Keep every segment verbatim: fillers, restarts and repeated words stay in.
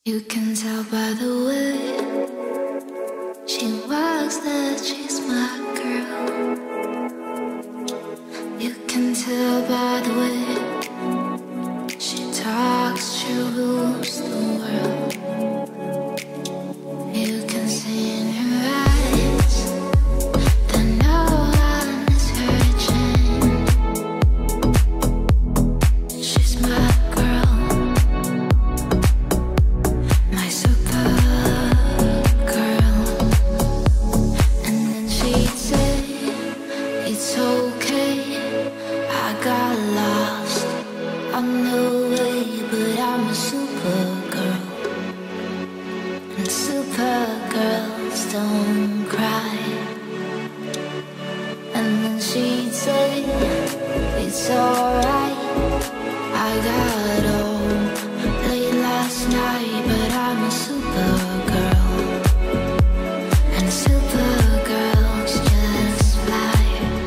You can tell by the way she walks that she's my girl. You can tell by the way she talks, she rules the world. You can see in her eyes that no one is hurting. She's my girl, my super girl. And then she'd say, it's okay, I got lost on the way, but I'm a super girl. And super girls don't cry. And then she'd say, it's alright, I got home late last night, but I'm a super girl. And super girls just fly.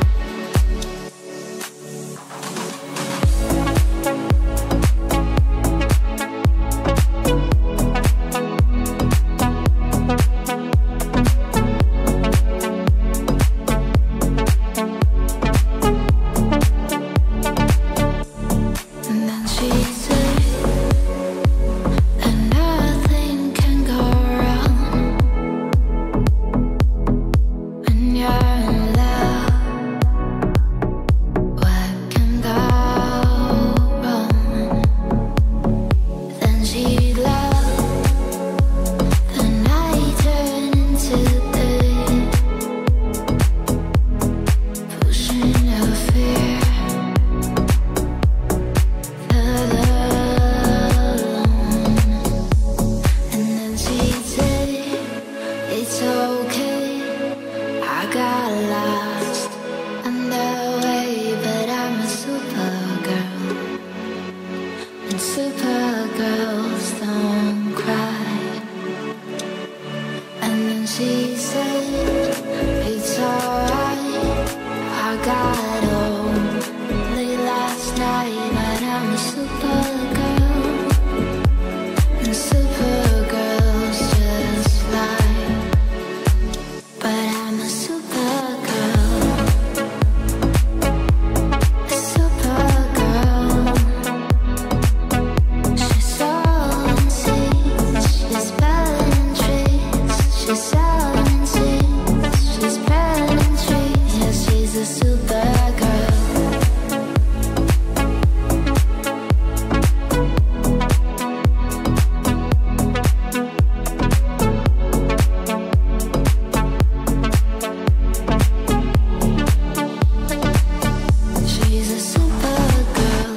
And then she'd say that nothing can go wrong when you're in love. What can go wrong? Then she'd love the night turn into day, pushing her fear further alone. And then she'd say, it's okay, I got lost on the way, but I'm a super girl. And super girls don't cry. And then she said, it's alright, I got home late last night, but I'm a super girl. And super girls just fly. But I'm a super girl, a super girl. She's sowing seeds, she's spelling trees. She's sowing seeds, she's spelling trees. Yeah, she's a super girl. She's a super girl.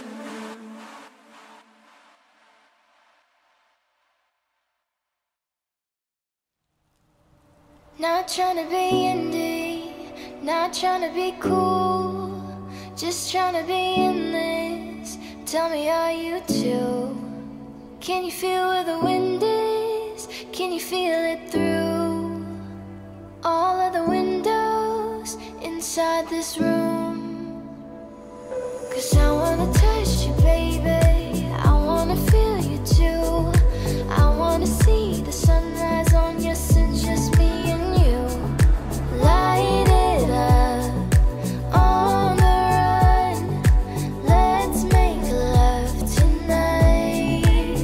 Not trying to be indie, not trying to be cool, just trying to be in this. Tell me, are you too? Can you feel where the wind is? Can you feel it through all of the windows inside this room? 'Cause I wanna touch you, baby, I wanna feel you too. I wanna see the sunrise on your sins, just me and you. Light it up on the run, let's make love tonight.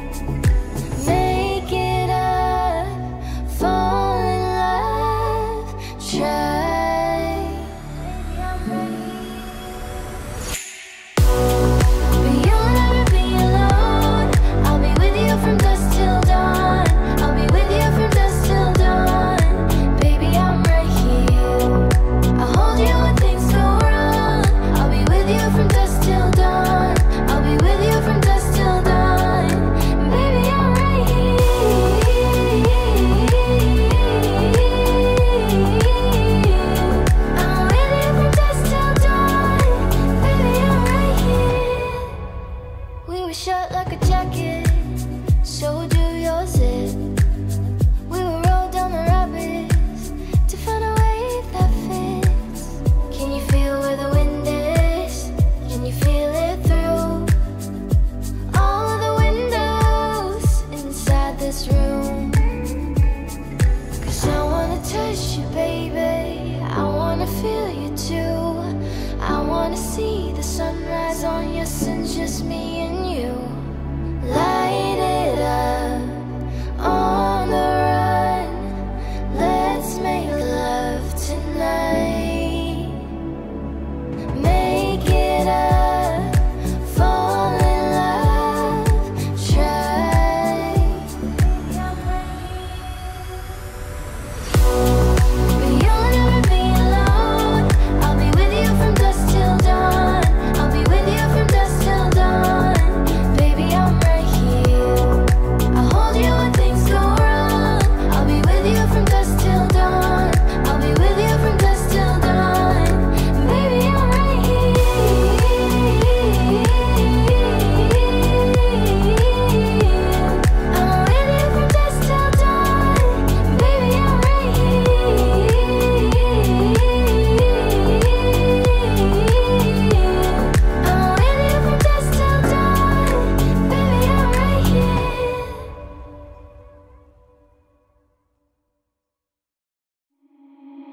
Make it up, fall in love, try. Baby, I'm ready.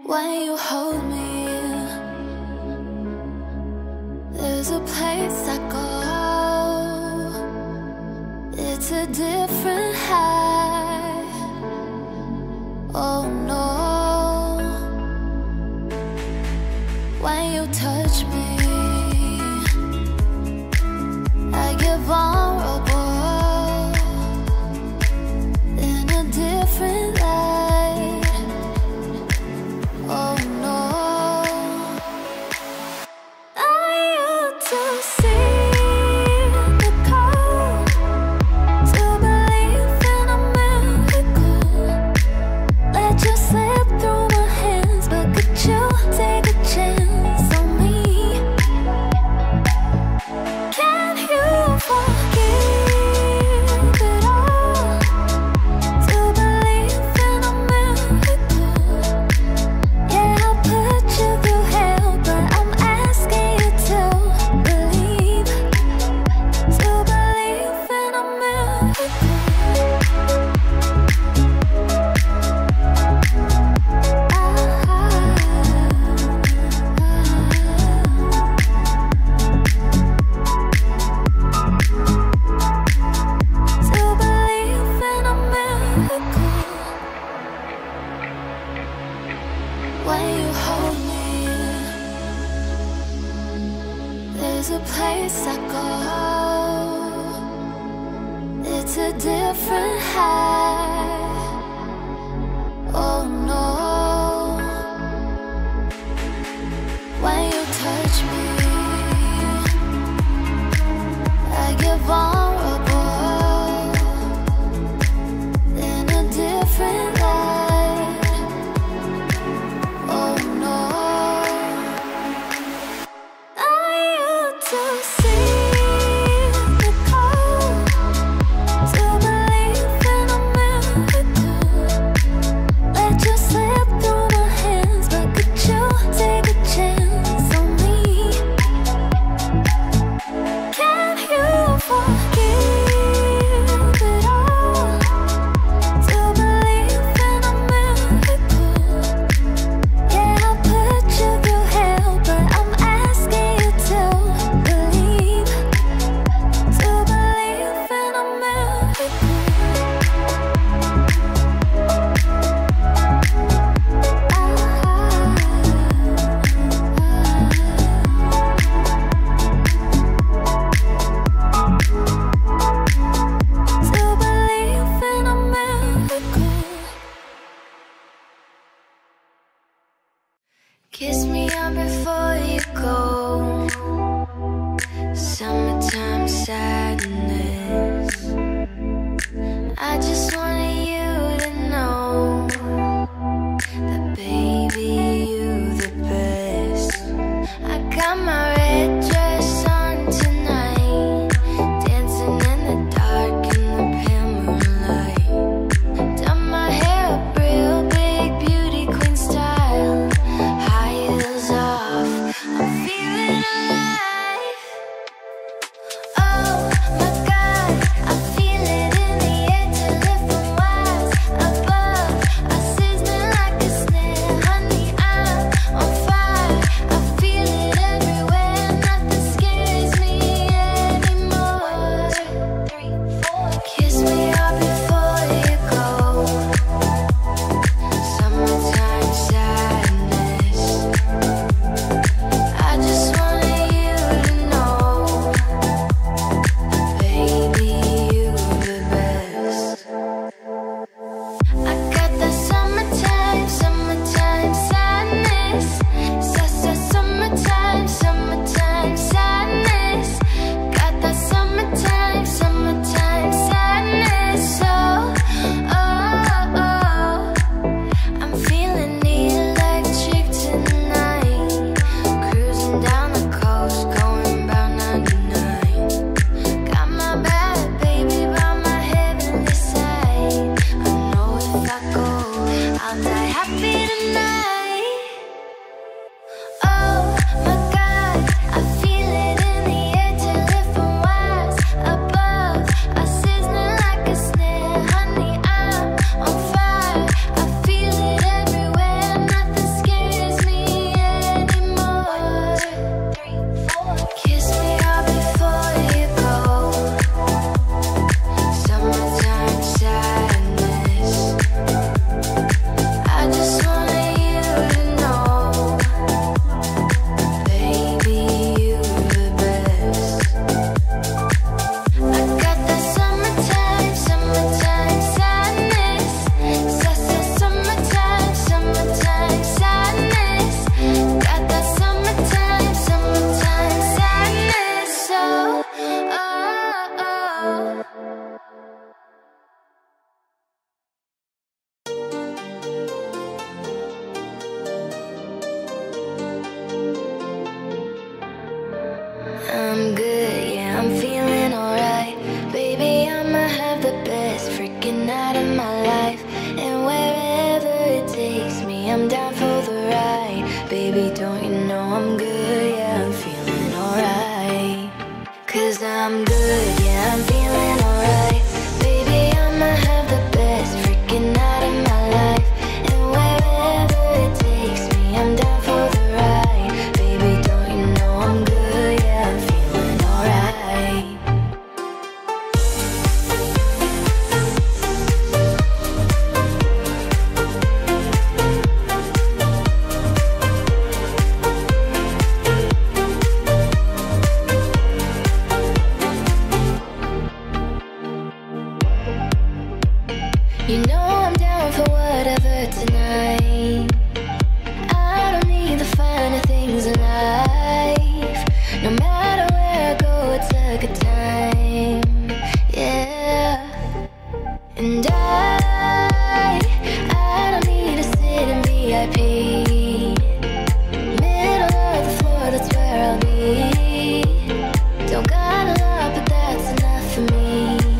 when you hold me. There's a place I go, it's a different high. Oh no, when you touch me, I get vulnerable in a different light. Oh no, I used to see the call to believe in a miracle. Let you slip through my hands, but could you take a chance on me? Can you forgive it all to believe in a miracle? Yeah, I'll put you through hell, but I'm asking you to believe, to believe in a miracle. To believe in a miracle. When you hold me, there's a place I go, it's a different high. Oh no, when you touch me, I get vulnerable in a different light. Oh no, I used to see the call to believe in a freaking out of my life. And wherever it takes me, I'm down for the ride. Baby, don't you know I'm good? Yeah, I'm feeling alright. Cause I'm good, yeah, I'm feeling alright. Baby, I'ma have the best freaking out of my life. And wherever it takes me, I'm down for the ride. Baby, don't you know I'm good? Yeah, I'm feeling alright. You know I'm down for whatever tonight. I don't need the finer things in life. No matter where I go, it's a good time. Yeah. And I, I don't need to sit in V I P. Middle of the floor, that's where I'll be. Don't got a lot, but that's enough for me.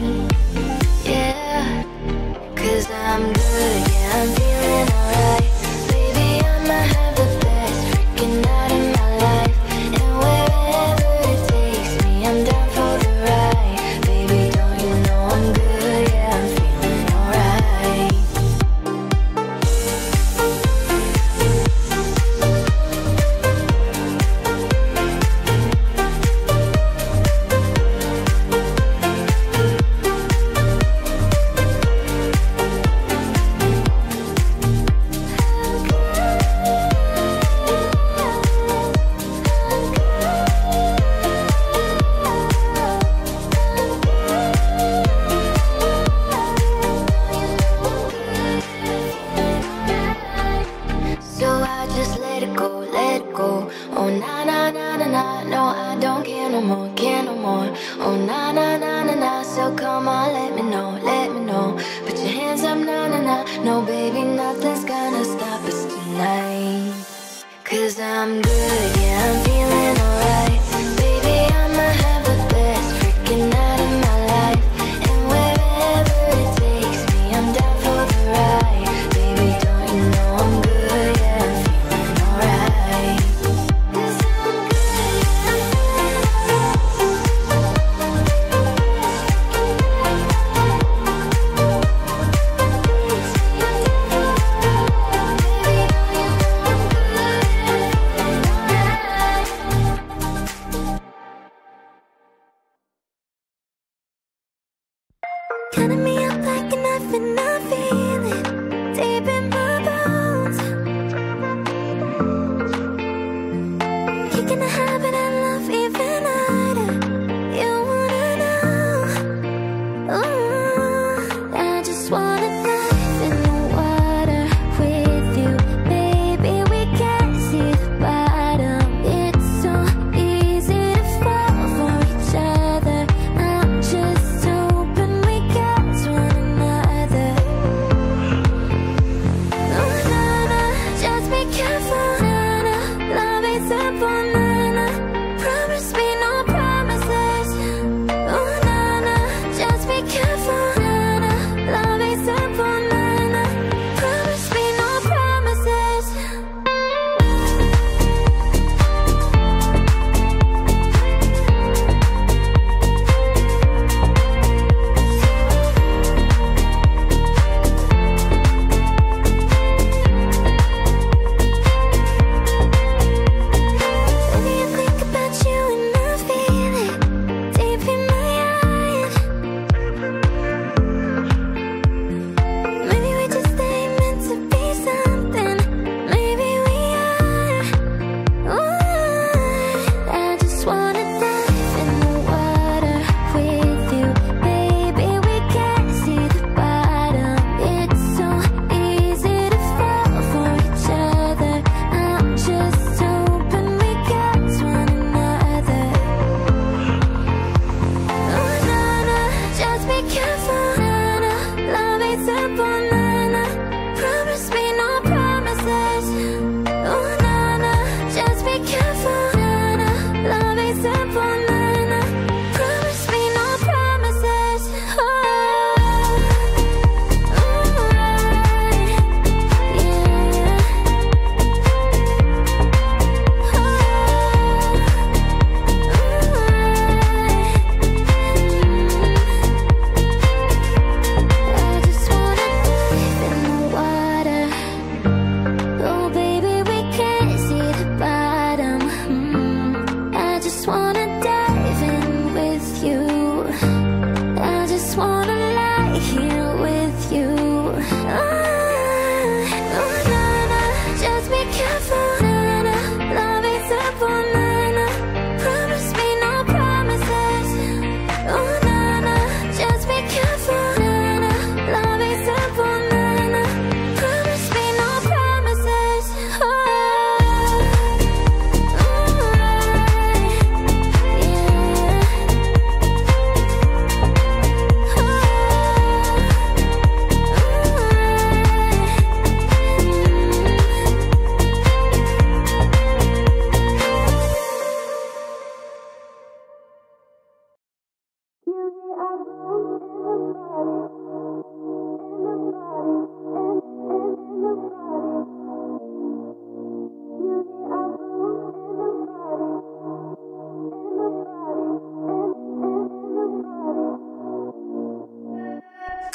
Yeah. Cause I'm good, yeah, I'm feeling alright. Baby, I'ma have the best freaking out of my life. And wherever it takes me, I'm down for the ride. Baby, don't you know I'm good, yeah, I'm feeling alright. So I just let it go, let it go. Oh na na na na na, no I don't care no more, care no more. Oh na na na na na, so come on, let me know, let me know. Put your hands up, na na na. No baby, nothing's gonna stop us tonight. Cause I'm good, yeah, I'm feeling alright. Baby, I'ma have the best freaking out of my life. And wherever it takes me, I'm down for the ride. Baby, don't you know I'm good, yeah, I'm feeling alright. Cause I'm good, yeah, I'm cutting me up like a knife and I feel it deep in my bones. You can have it, I love even harder. You wanna know? Ooh, I just wanna dive in the water with you, baby. We can't see the bottom. It's so easy to fall for each other. I'm just hoping we catch one another.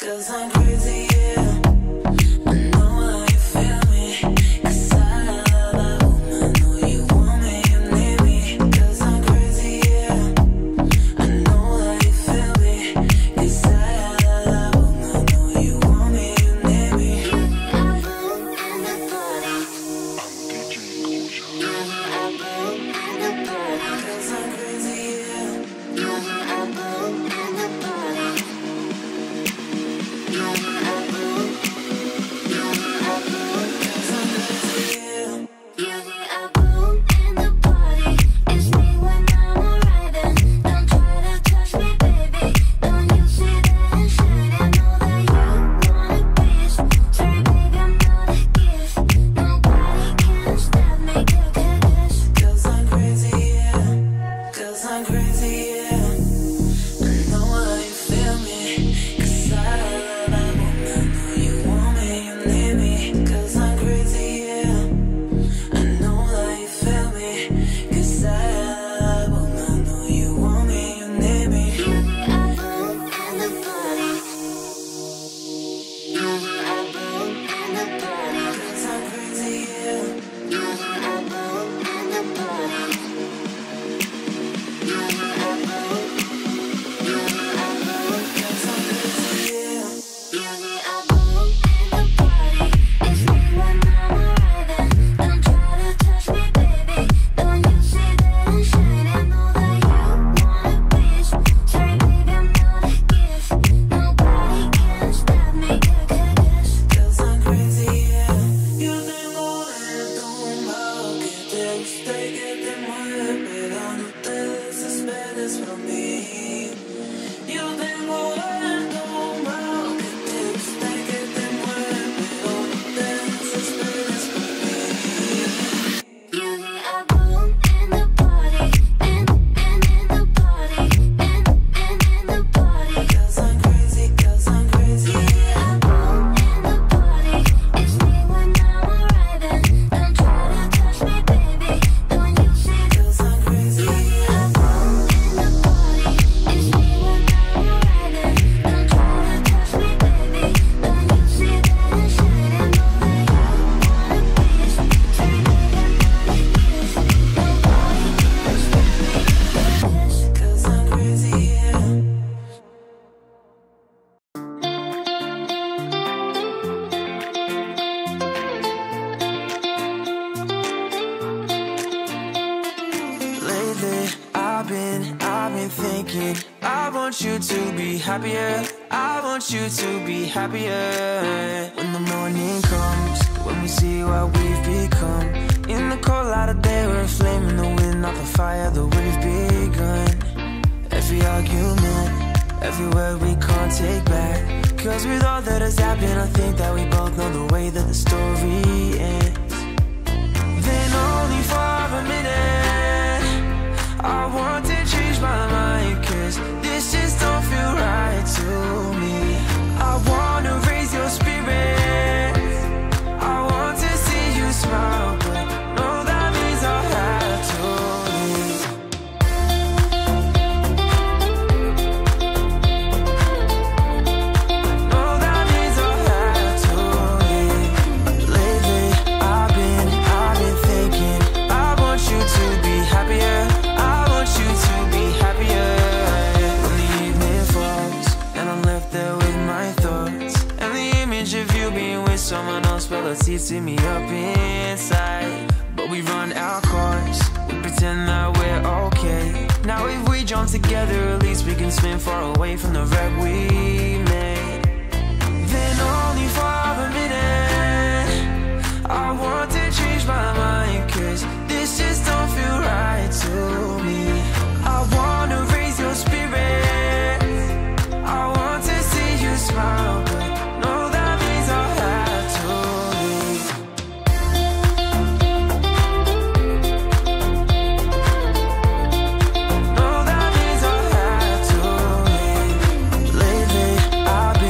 'cause I'm crazy, yeah. I know how you feel me, 'cause I love that woman. Know you want me, you need me, 'cause I'm crazy, yeah. I know how you feel me, 'cause I love that woman. Know you want me, you need me. You're the apple and the body. You're the apple and the body. 'Cause I'm crazy, yeah. You're the apple and the body. You're the apple. You're the apple. 'Cause I'm crazy, yeah. You're the apple and the body. It's me when I'm arriving. Don't try to touch me, baby. Don't you see that I'm shining? Know that you want a piece. Sorry, baby, I'm not a gift. Nobody can stop me, get this. 'Cause I'm crazy, yeah. 'Cause I'm crazy, yeah. I know how you feel me, 'cause I love that woman. Know you want me, you need me, 'cause I'm crazy, yeah. I know how you feel me, 'cause I love that woman. Know you want me, you need me. You're the apple and the body. You're the apple and the body. 'Cause I'm crazy, yeah. You're the apple and the body. You're the apple. You're the apple. 'Cause I'm crazy, yeah. You're the apple and the body. It's me when I'm arriving. Don't try to touch me, baby. Don't you see that I'm shining? Know that you want a piece. Sorry, baby, I'm not a gift. Nobody can stop me, get this. 'Cause I'm crazy, yeah. Yo tengo esto mal, que te guste y que te mueve, pero no te desesperes por mí. Yo tengo esto mal, que te guste y que te mueve, pero no te desesperes por mí. You're the apple and the body. And, and, and the body. And, and, and the body. 'Cause I'm crazy, 'cause I'm crazy, You're the apple and the body. It's me when I'm arriving. Don't try to touch me, baby. Don't you see that? 'cause I'm crazy, You're the apple and the body. It's me when I'm arriving. Don't try to touch me, baby. Don't you see that I'm shining? Know that you want a piece. Sorry, baby, I'm not a gift. Nobody can stop me, get this. 'cause I'm crazy, yeah. Lately, I've been, I've been thinking, I want you to be happier. I want you to be happier. When the morning comes, when we see what we've become. In the cold light of day, we're a flame in the wind, not the fire that we've begun. Every argument, every word we can't take back. 'Cause with all that has happened, I think that we both know the way that the story ends. Then only for a minute, I want to change my mind, 'cause this just don't feel right to me. I wanna raise your spirits, I want to see you smile, but no, that means I'll have to leave. No, that means I'll have to leave. Lately, I've been, I've been thinking, I want you to be happier. I want you to be happier. When the evening falls and I'm left there with my thoughts, and the image of you being with someone else, well, it's eating me up inside. But we run our course, we pretend that we're okay. Now if we jump together, at least we can swim far away from the wreck we made. Then only for a minute, I want to change my mind, 'cause this just don't feel right to me. I wanna raise your spirits, I want to see you smile, but no, that means I'll have to leave. No, that means I'll have to leave. Lately, I've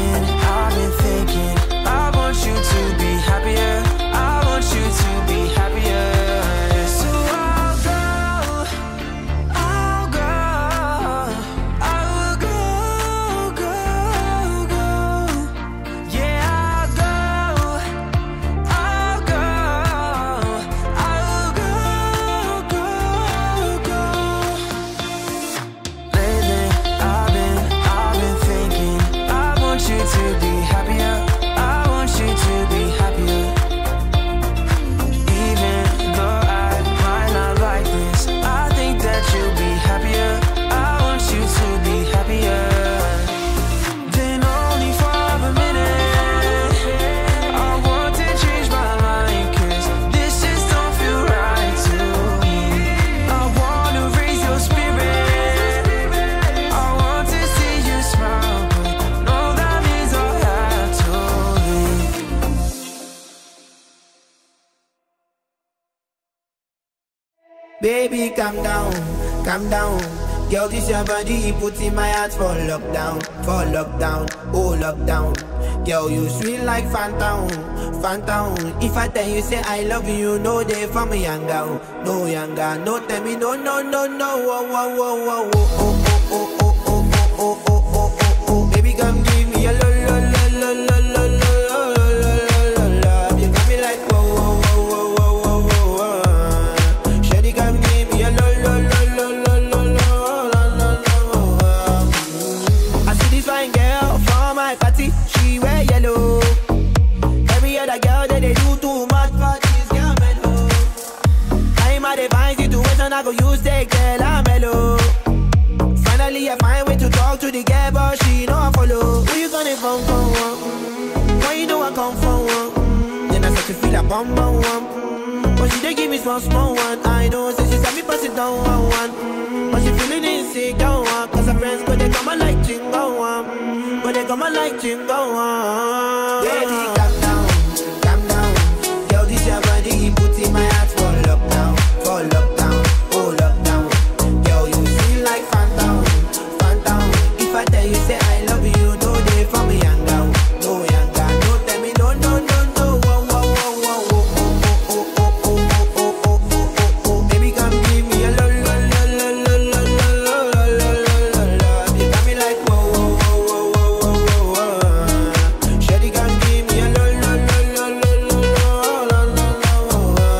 Baby, calm down, calm down. Girl, this your body, put in my heart for lockdown, for lockdown, oh lockdown. Girl, you sweet like phantom, phantom. If I tell you say I love you, no day for me younger, no younger. No tell me no, no, no, no, oh, oh, oh, oh, oh, oh, oh, oh, oh, oh, oh, oh, oh, oh. Baby, come give me a lo, lo, lo, lo, lo, lo, lo, lo, lo, lo, lo. You got me like whoa, whoa, whoa, whoa, whoa, whoa, whoa. Shawty, come give me a lo, lo, lo, lo, lo, lo, lo, lo, lo. I see this fine girl for my party, she wear yellow. Every other girl that they do too much for this girl mellow. I'm at a fine situation, I go use the girl, I'm mellow. Finally I find way to talk to the girl, but she know I follow. Who you gonna phone for? Mm-hmm. Why you know I come for one? Mm-hmm. Then I start to feel a bum bum one. Mm-hmm. But she dey give me small small one. I know, say she said me pass it down one one. Mm-hmm. But she feeling insecure one. Cause her friends go they come and like jingle one. Mm-hmm. But they come and like jingle one. Baby, calm down, calm down. Girl, this your body, put in my heart for lockdown, for lockdown, oh lockdown. Girl, you feel like phantom, phantom. If I tell you say I love you, no day for me younger, no younger. No tell me no, no, no, no. Oh, oh, oh, oh, oh, oh, oh, oh, oh, oh, oh, oh, oh, oh. Baby, come give me a lo, lo, lo, lo, lo, lo, lo, lo, lo, lo, lo. You got me like whoa, whoa, whoa, whoa, whoa, whoa, whoa. Shawty, come give me a lo, lo, lo, lo, lo, lo, lo, lo, lo.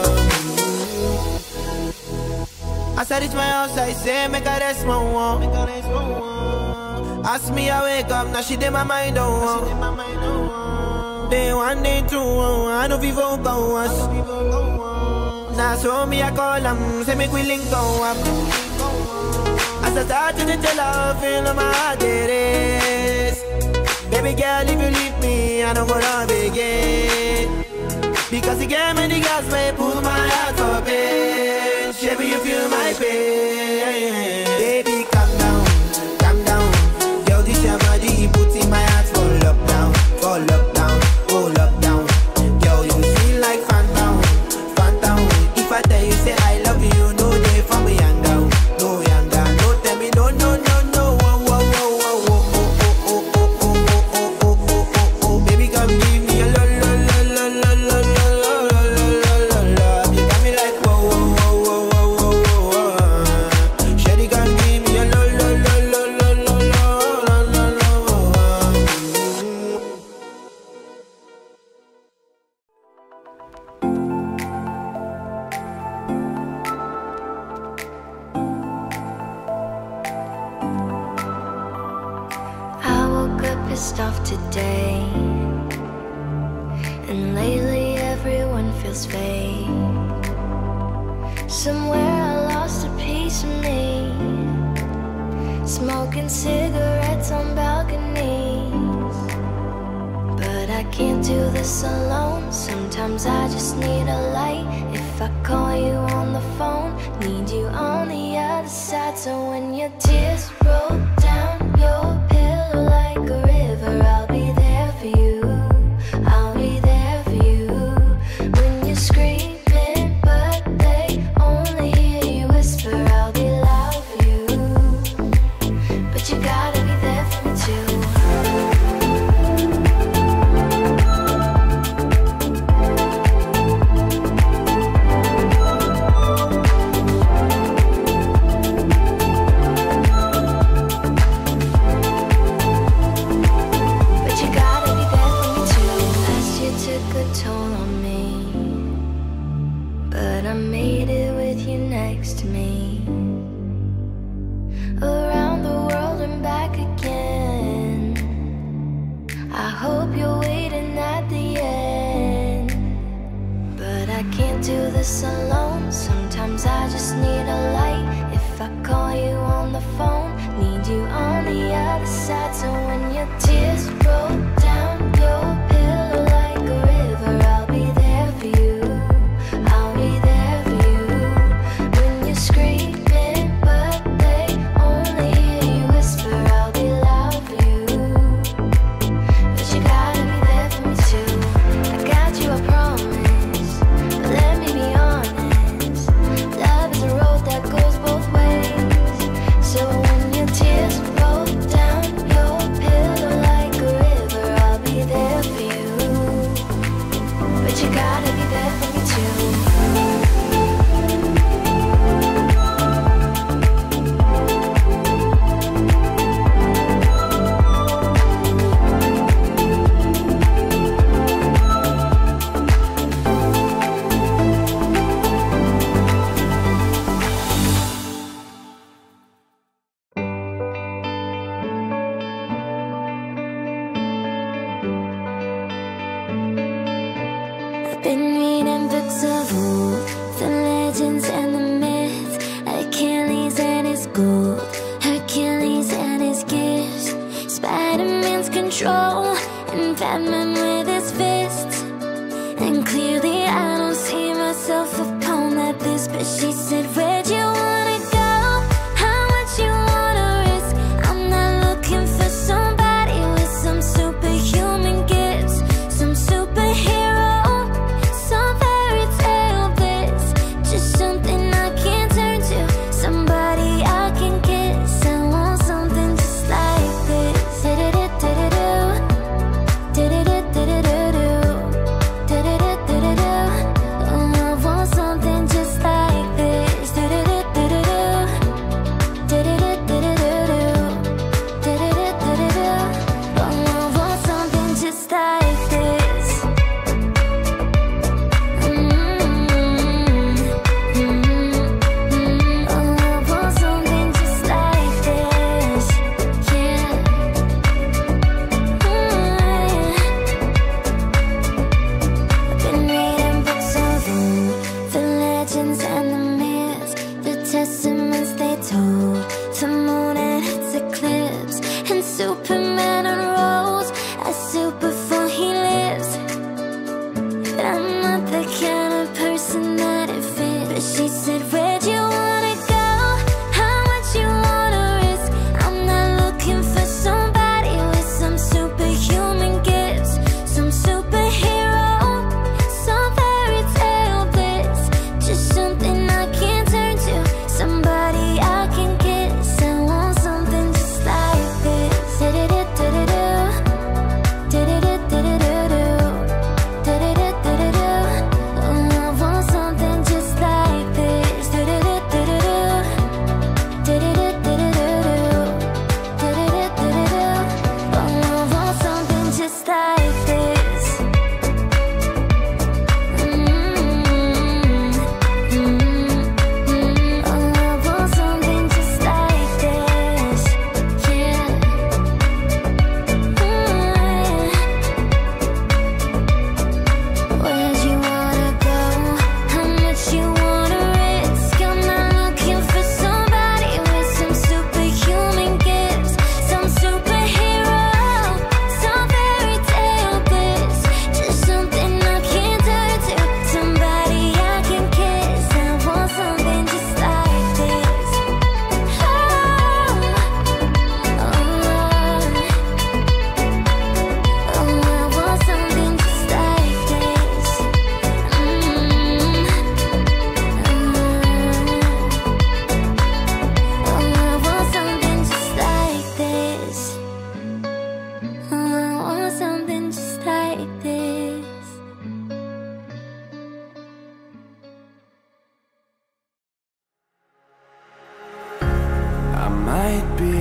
I said it's my house, I say make her rest my one. Ask me I wake up, now she did my mind on one. Day one, day two, I know people go us. Now so me I call them, say make we link go up. As I start to tell her, feel on my heart it is. Baby girl, if you leave me, I don't go to begin. Because you gave me the gas, may pull my heart for pain. Baby, you feel my pain. Baby, calm down, calm down. Girl, this your body, put in my heart for lockdown, for lockdown, oh lockdown. Girl, you feel like phantom, phantom. If I tell you say I love you, no day for me younger, no younger. No tell me no, no, no, no. Oh, oh, oh, oh, oh, oh, oh, oh, oh, oh, oh, oh, oh. Baby, come give me a lo, lo, lo, lo, lo, lo, lo, lo, lo, lo, lo. You got me like whoa, whoa, whoa, whoa, whoa, whoa. Shawty, come give me a lo, lo, lo, lo, lo, lo, lo, lo, lo. I woke up pissed off today, and lately everyone feels fake. Somewhere I lost a piece of me, smoking cigarettes on balconies. But I can't do this alone, sometimes I just need a light. If I call you on the phone, need you on the other side. So when your tears roll down your pillow like a river, I'll be there for you, I'll be there for you. When you're screaming but they only hear you whisper, I'll be loud for you, but you gotta be there for me too. But you gotta be there for me too. Last year took a toll on me, but I made it with you next to me. Around the world and back again. I hope you're waiting at the end. But I can't do this alone, sometimes I just need a light. If I call you on the phone, need you on the other side. So when your tears roll down your pillow like a river, I'll be there for you, I'll be there for you. When you're screaming but they only hear you whisper, I'll be loud for you, but you gotta be there for me too. I got you, I promise, but let me be honest. Love is a road Been reading books of old, the legends and the myths, Achilles and his gold, Hercules and his gifts, Spider-Man's control, and Batman with his fists. And clearly I don't see myself upon that list. But she said, where'd you wanna go? How much you wanna risk? I'm not looking for somebody with some superhuman gifts, some superhero, some fairy tale bliss. Just something I can turn to, somebody I can kiss. I want something just like this. Da-da-da-da-da-do, da-da-da-da-da-do, da-da-da-da-da-do. Oh, I want something just like this. Da-da-da-da-da-do, da-da-da-da-da-do, da-da-da-da-da-do. Oh, I want something just like this. Mm-hmm. Mm-hmm. Oh, I want something just like this. Yeah. Been reading books of old, the legends and the myths, the testaments they told, the moon and its eclipse, and Superman unrolls as soup before he lives. But I'm not the kind of person that it fits. But she said, where'd you wanna go? How much you wanna risk? I'm not looking for somebody with some superhuman gifts, some superhero, some fairy tale bliss. Just something I can turn to, somebody I can kiss. I want something just like this. Da-da-da-da-da-do, da-da-da-da-da-do, da-da-da-da-da-do. Oh, I want something just like this. Da-da-da-da-da-do, da-da-da-da-da-do, da-da-da-da-da-do. Oh, I want something just like this. Mm-hmm. Mm-hmm. Oh, I want something just like this. Yeah. Where'd you wanna go? How much you wanna risk? I'm not looking for somebody with some superhuman gifts, some superhero, some fairy tale bliss. Just something I can turn to, somebody I can kiss. I want something just like this. Oh, oh, oh, I want something just like this. Mm-hmm. Oh, I want something just like this. Oh, I want something just like this. I might be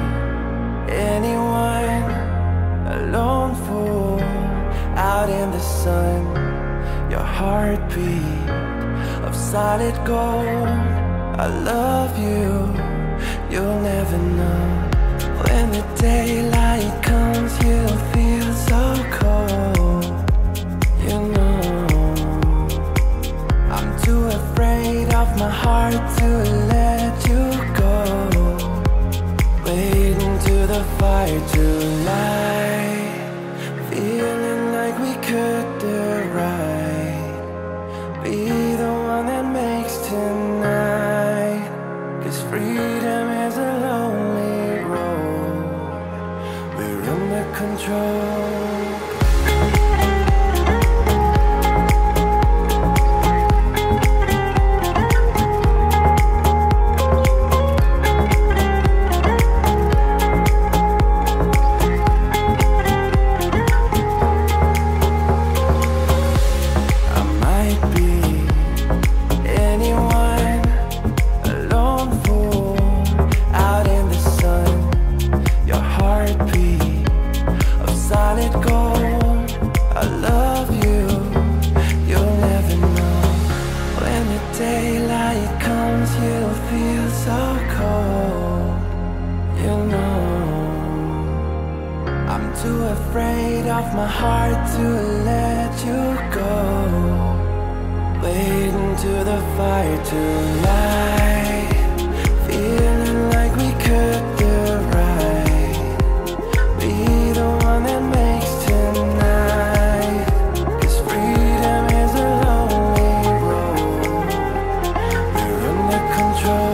anyone, a lone fool out in the sun. Your heartbeat of solid gold. I love you, you'll never know. When the daylight comes, you'll feel so cold. You know, I'm too afraid of my heart to let you go. Waiting to the fire to light, feeling like we could do right. Be the one that makes tonight. Cause freedom is a lonely road. We're under control. afraid of my heart to let you go. Waiting to the fire tonight, feeling like we could do right. Be the one that makes tonight, 'cause freedom is a lonely road. We're under control.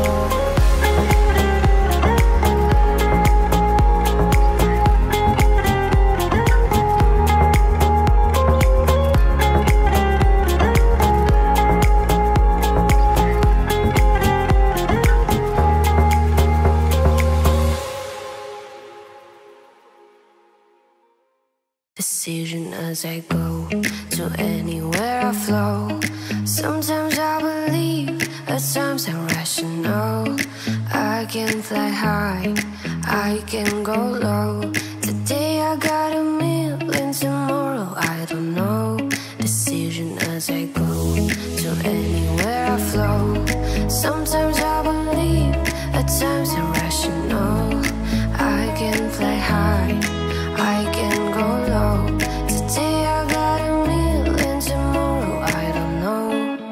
Decision as I go to anywhere I flow. Sometimes I believe, at times I'm rational. I can fly high, I can go low. Today I got a million, tomorrow I don't know. Decision as I go to anywhere I flow. Sometimes I believe, at times I'm rational. I can fly high, I can go low. Today I got a million, tomorrow I don't know.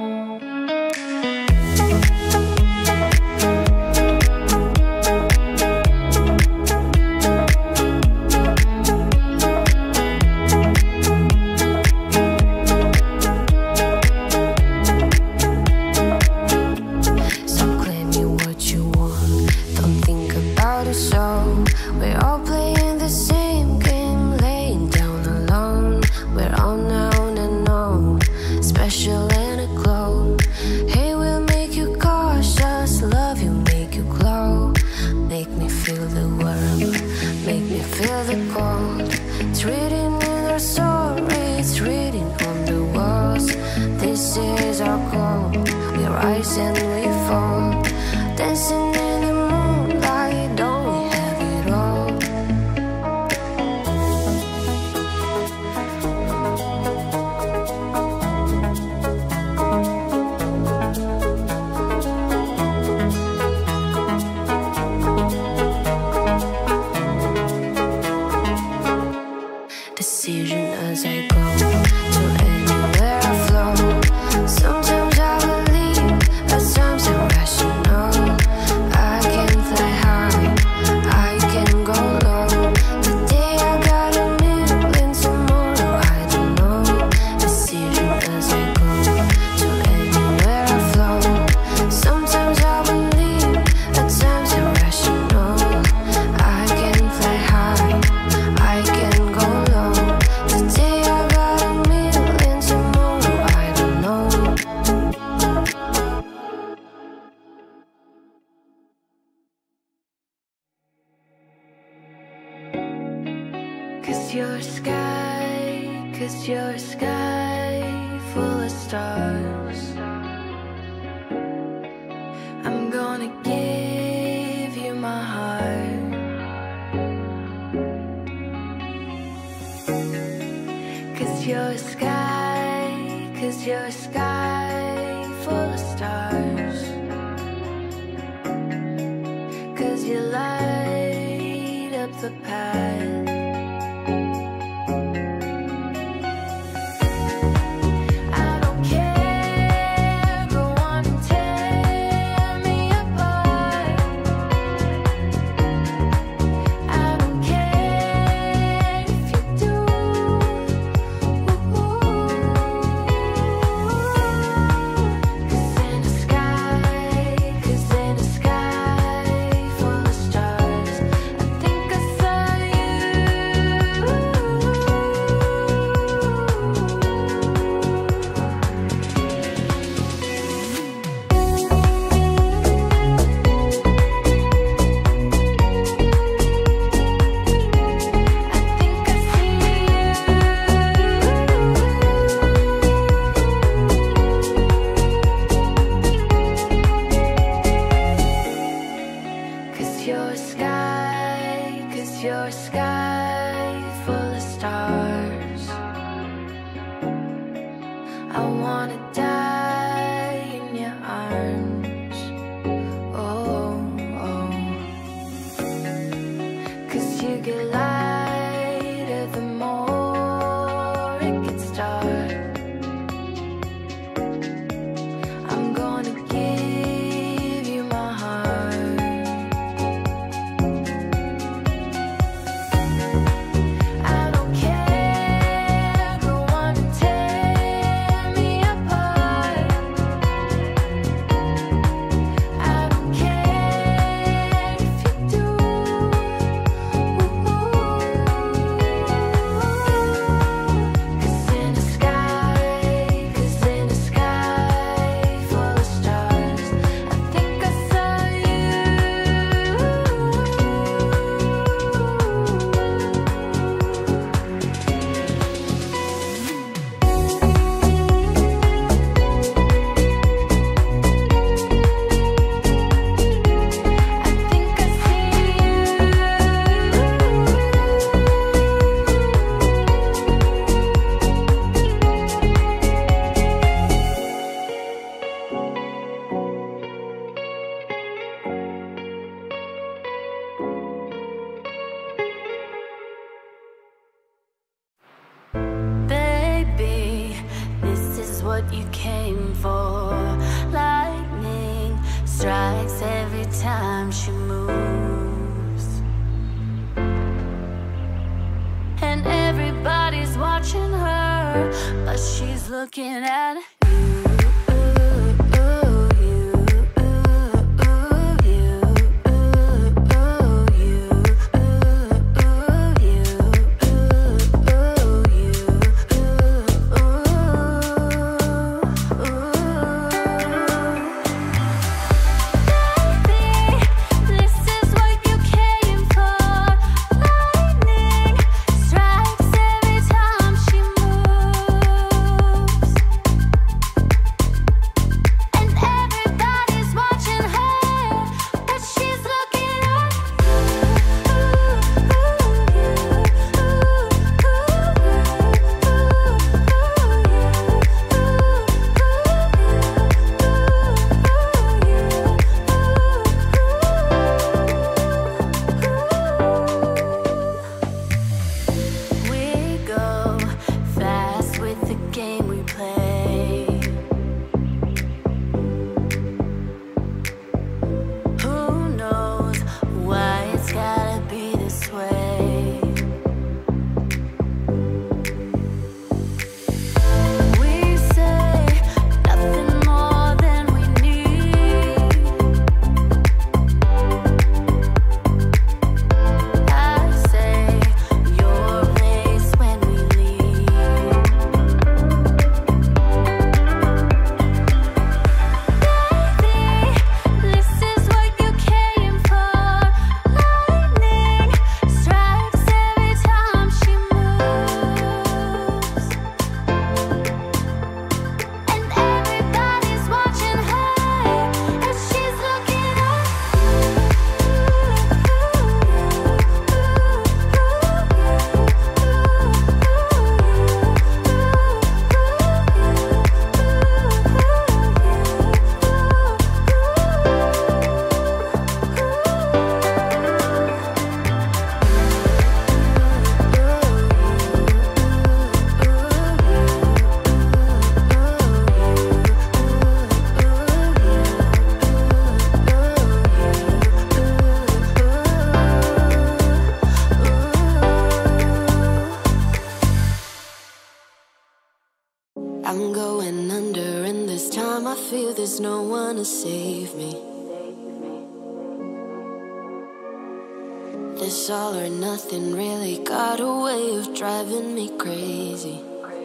So claim me what you want, don't think about it so. We're all playing the same game, laying down alone. We're unknown and known, special and a clone. Hey, we'll make you cautious, love you, make you glow. Make me feel the warmth, make me feel the cold. It's written in our story, it's written on the walls. This is our goal, we rise and we fall. Dancing in the moonlight, don't we have it all? Decision as I go to anywhere I flow. Sometimes I believe, at times I'm rational. I can fly high, I can go low. Today I got a million, tomorrow I don't know. Decision as I go to anywhere I flow. Sometimes I believe, at times I'm rational. I can fly high, I can go low. Today I got a million, tomorrow I don't know. 'Cause you're a sky, 'cause you're a sky full of stars. I'm gonna give you my heart. 'Cause you're a sky, 'cause you're a sky full of stars. 'Cause you light up the path. I don't care, go on and tear me apart. I don't care if you do. Ooh. what you came for. Lightning strikes every time she moves, and everybody's watching her, but she's looking at you. I'm going under, and this time I feel there's no one to save me. This all or nothing really got a way of driving me crazy.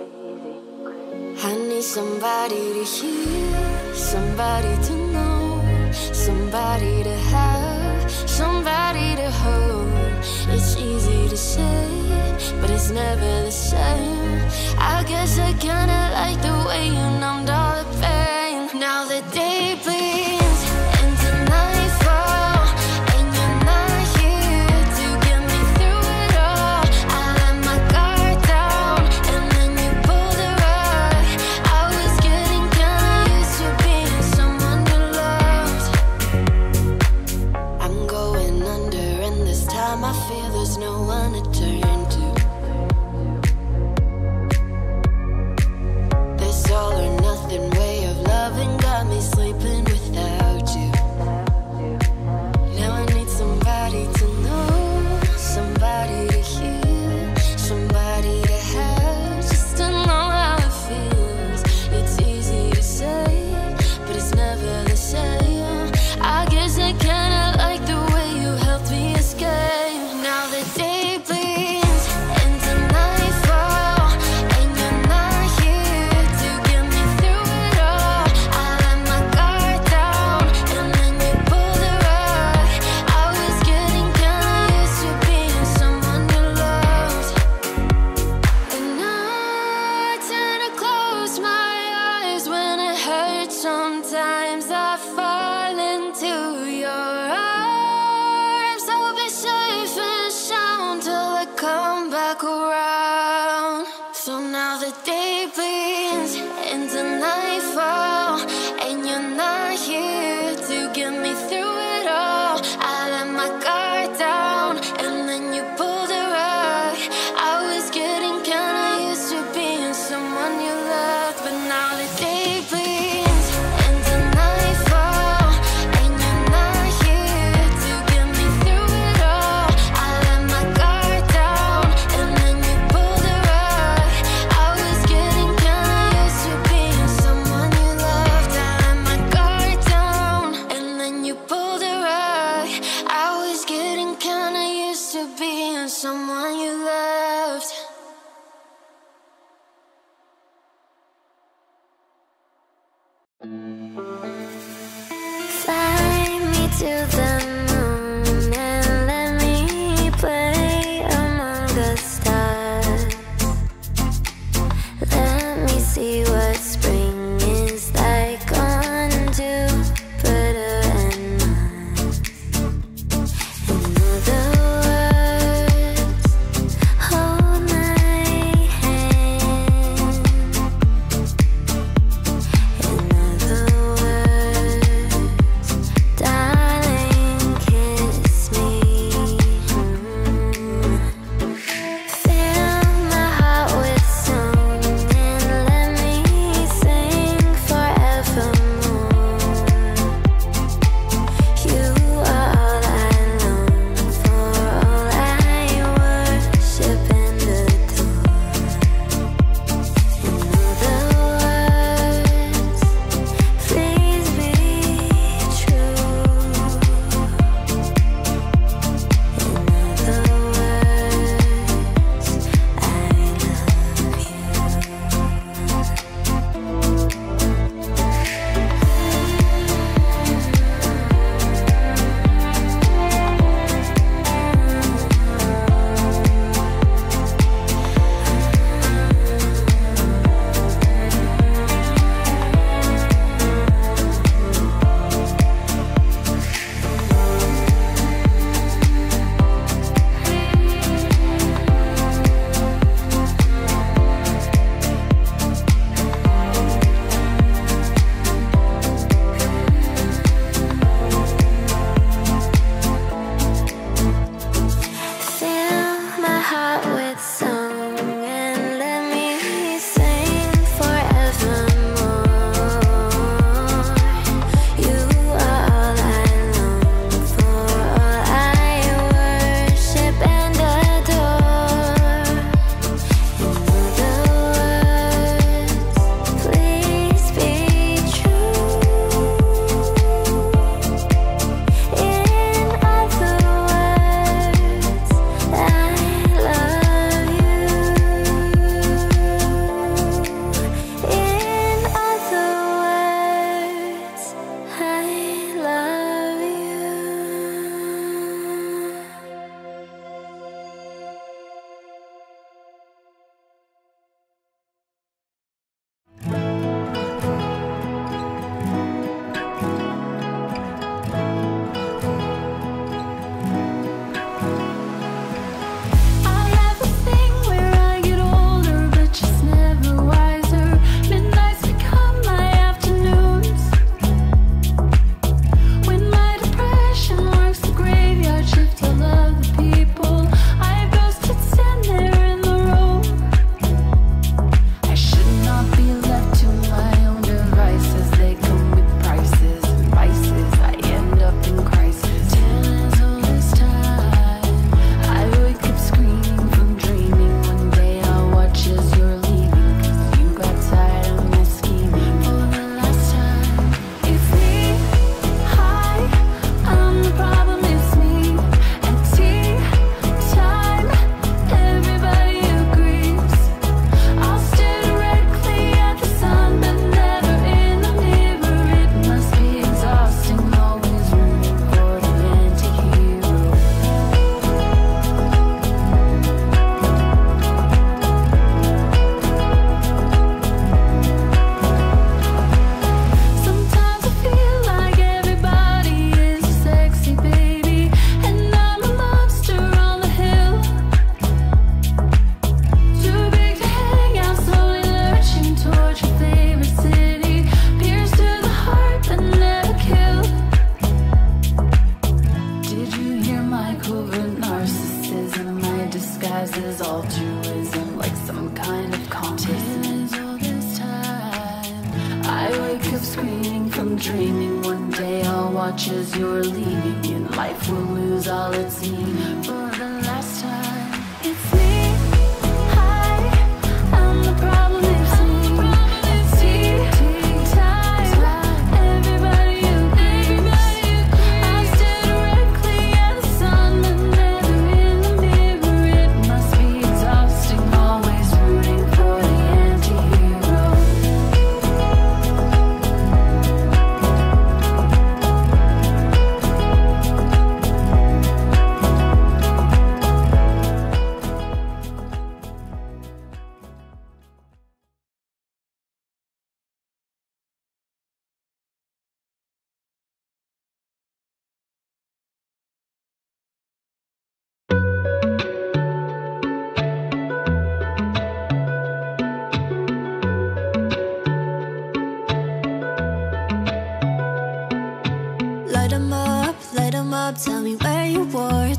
I need somebody to hear, somebody to know, somebody to have, somebody to hold. It's easy to say, but it's never the same. I guess I kinda like the way you numbed all the pain. Now the day bleeds into nightfall, and you're not here to get me through it all. I let my guard down, and then you pulled the rug. I was getting kinda used to being someone you loved. I'm going under, and this time I feel there's no one to turn to. This all or nothing way of loving got me sleeping without you. Now I need somebody to know, somebody to hear, somebody to have, just to know how it feels. It's easy to say, but it's never the same. I guess I kinda like the way you helped me escape. Now the day bleeds into nightfall, and you're not here to get me through it all. I let my guard down, and then you pulled the rug. I was getting kinda used to being someone you loved. And I tend to close my eyes when it hurts. Sometimes I fall into your arms. I'll be safe and sound till I come back around. So now the day bleeds into nightfall, and you're not here to get me through it all. I let my guard down, and then you pulled the rug. I was getting kinda used to being someone you loved, but now the day Fly me to the moon and let me play among the stars. Let me see what spring is like on Jupiter and Mars. In other words, hold my hand. In other words, darling, kiss me. Fill my heart with song and let me sing forevermore. You are all I long for, all I worship and adore. In other words, please be true. In other words, fill my heart with song and let me sing forevermore. You are all I long for, all I worship and adore. In other words, please be true. In other words, I love you. In other words, I love you. I have a thing where I get older, but just never wiser. Midnights become my afternoons. When my depression works the graveyard shift, I love the people. I ghosted stand there in the room. I should not be left to my own devices. They come with prices and vices. I end up in crisis. Ten is all this time. I wake up screaming from dreaming. One day I'll watch as you're leaving, 'cause you got tired of my scheming. For the last time, it's me. Hi, I'm the problem, it's me. At tea time, everybody agrees. I'll stare directly at the sun, but never in the mirror. It must be exhausting, always rooting for the anti-hero. Sometimes I feel like everybody is a sexy baby, and I'm a monster on the hill. Too big to hang out, slowly lurching towards your favorite city. Pierced to the heart, but never killed. Did you hear my covert narcissism? My disguise is altruism, like some kind of contest. All this time, I wake up screaming from dreaming. One day I'll watch as you're leaving, and life will lose all its meaning. For the last time, it's me. Hi, I'm the problem, it's me. It's tea time, everybody agrees. I stare directly at the sun, but never in the mirror. It must be exhausting, always rooting for the anti-hero.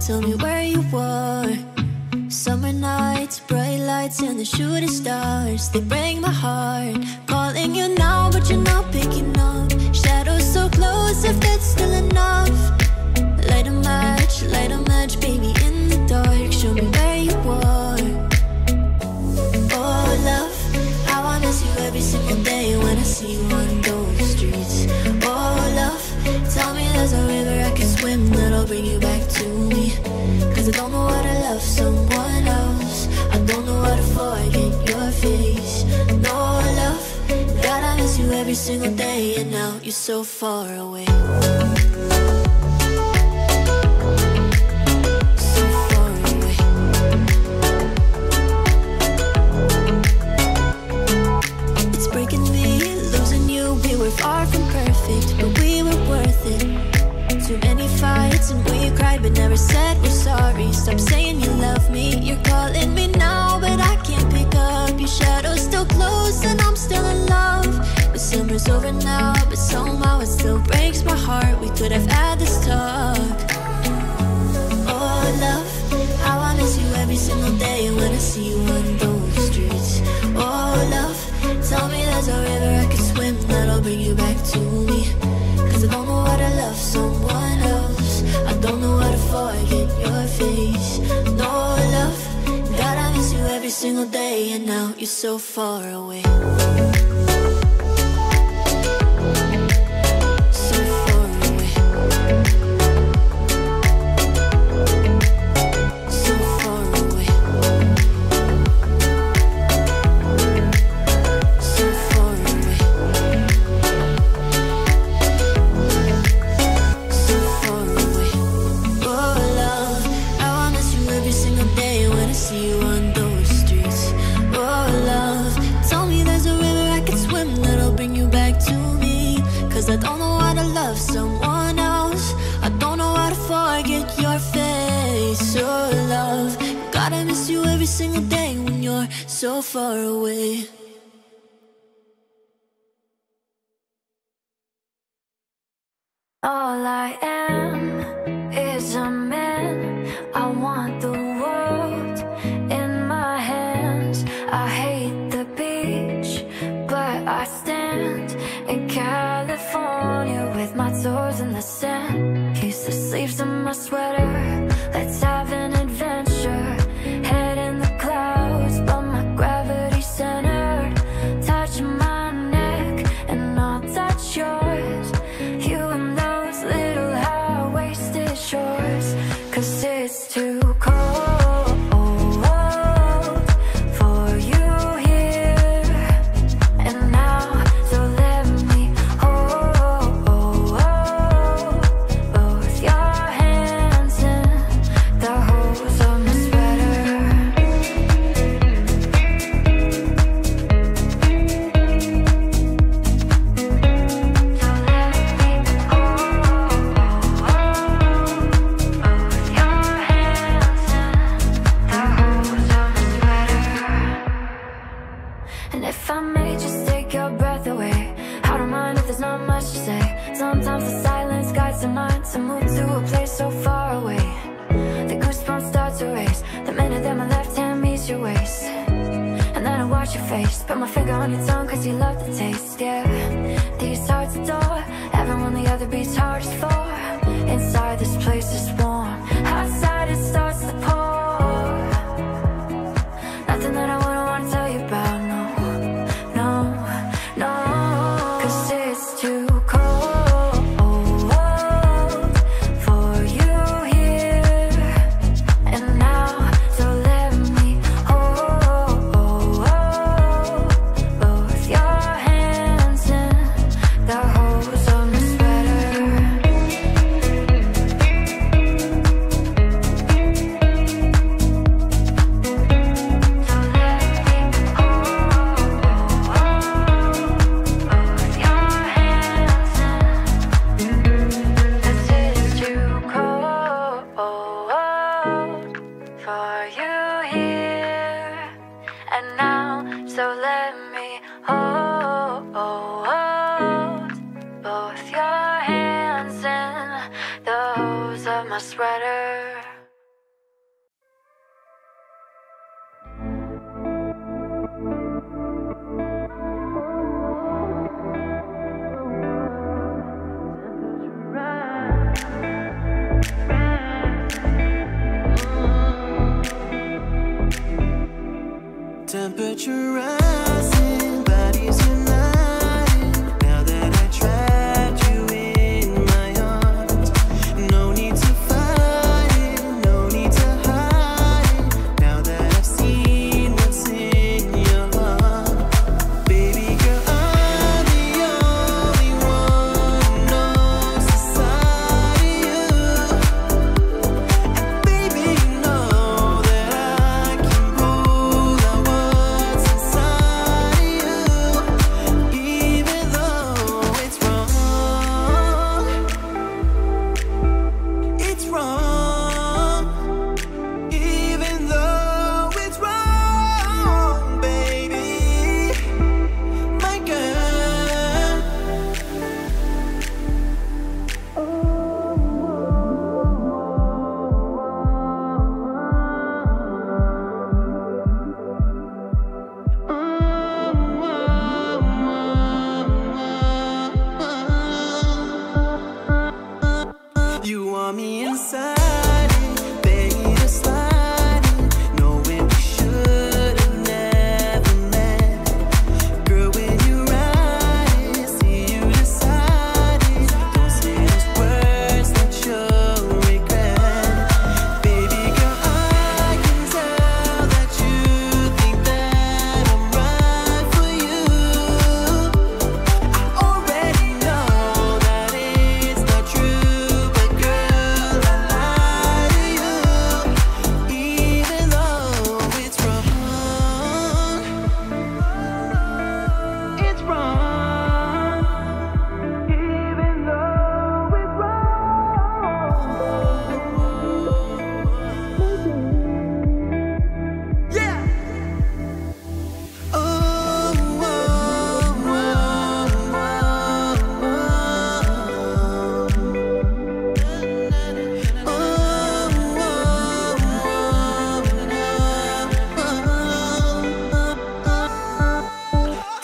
tell me where you are. Summer nights, bright lights and the shooting stars, they break my heart. Calling you now, but you're not picking up. Shadows so close, if that's still enough. Light a match, light a match, baby, in the dark. Show me where you are. Oh, love, how I miss you every single day when I see you on those streets. Oh, love, tell me there's a river I can swim that'll bring you back to me. Cause I don't know how to love someone else. I don't know how to forget your face. No love, God, I miss you every single day. And now you're so far away. So far away. It's breaking me, losing you. We were far from perfect, but we were worth it. Too many fights and we cried but never said we're sorry. Stop saying you love me, you're calling me now, but I can't pick up. Your shadow's still close and I'm still in love. But summer's over now, but somehow it still breaks my heart. We could have had this talk. Oh love, how I miss you every single day when I see you on those streets. Oh love, tell me there's a river I can swim that'll bring you back to me. Cause I don't know how to love someone else. I don't know how to forget your face. No love, God, I miss you every single day. And now you're so far away. So far away. So far away. So far away. So far away. Oh love, how I miss you every single day when I see you on those streets. Oh love, tell me there's a river I can swim that'll bring you back to me. Cause I don't know how to love someone else. I don't know how to forget your face. Oh love, God, I miss you every single day when you're so far away. All I am is a man. I want the world in my hands. I hate the beach, but I stand in California with my toes in the sand. Kiss the sleeves of my sweater. Let's have an adventure. Head in the clouds, but my gravity's centered. Touch my neck and I'll touch yours. You and those little high-waisted shorts. Cause it's too cold for you here and now. So let me hold both your hands in the holes of my sweater. So let me hold both your hands in the holes of my sweater. And if I may just take your breath away, I don't mind if there's not much to say. Sometimes the silence guides the mind to move to a place so far away. The goosebumps start to race the minute that my left hand meets your waist. And then I watch your face, put my finger on your tongue cause you love the taste, yeah. These hearts adore, everyone the other beats hardest for. Inside this place is warm, outside it starts to pour. Nothing that I wouldn't want to tell you about, no, no, no. Cause it's too cold for you here and now. So let me hold both your hands in the holes of my sweater. So let me hold both your hands in the holes of my sweater.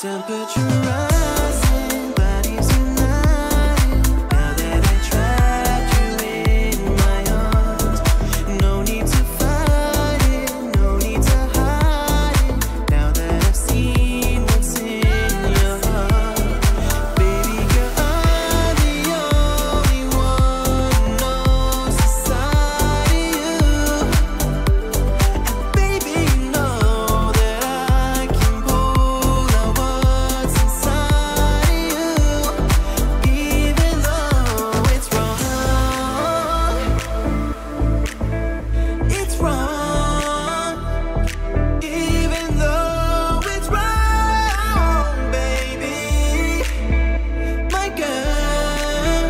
temperature rising, bodies united. Now that I trapped you in my arms, no need to fight it, no need to hide it. Now that I've seen what's in your heart, baby girl, I'm the only one who knows the side of you. And baby, you know that I can pull out what's inside of you, even though it's wrong. It's wrong, even though it's wrong, baby, my girl.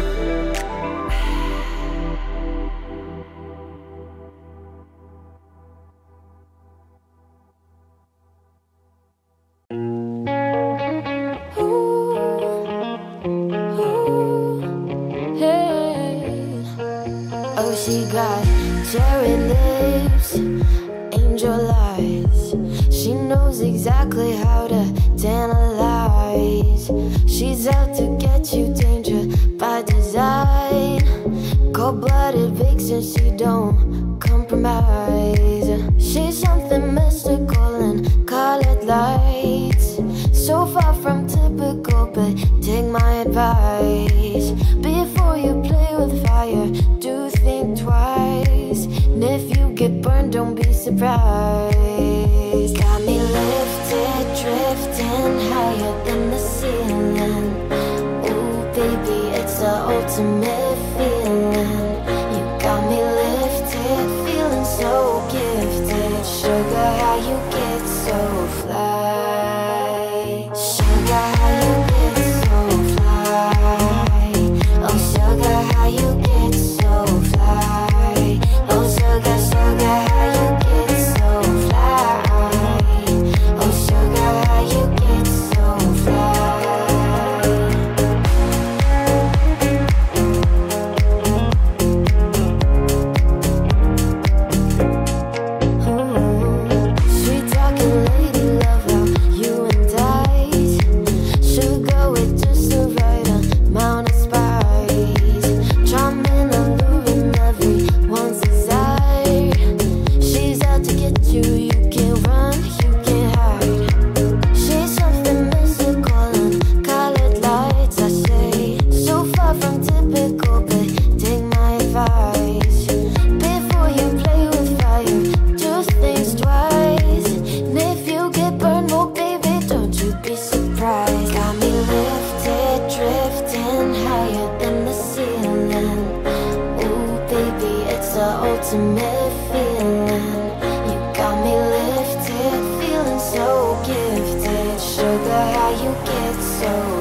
Oh, she got cherry lips, angel eyes. She knows exactly how to tantalize. She's out to get you, danger by design. Cold-blooded vixen, she don't compromise. She's something mystical and colored lights. So far from typical, but take my advice. Before you play with fire, do think twice. And if you get burned, don't be surprised. Got me lifted, drifting higher than the ceiling. Ooh, baby, it's the ultimate feeling. You got me lifted, feeling so gifted. Sugar, how you get so fly? Sugar, how you get so fly? Oh, sugar, how you get so fly? Oh, sugar, sugar, how you get so fly? Oh, sugar, how you get so fly? Sweet talking lady, love how you entice. Sugar with just the right amount of spice. Charming, alluring, everyone's desire. She's out to get you, you can't run, you can't hide. She's something mystical and colored lights, I say. So far from typical, but take my advice. Before you play with fire, just think twice. And if you get burned, well, baby, don't you be surprised. Got me lifted, drifting higher than the ceiling. Ooh, baby, it's the ultimate feeling. You got me lifted, feeling so gifted. Sugar, how you get so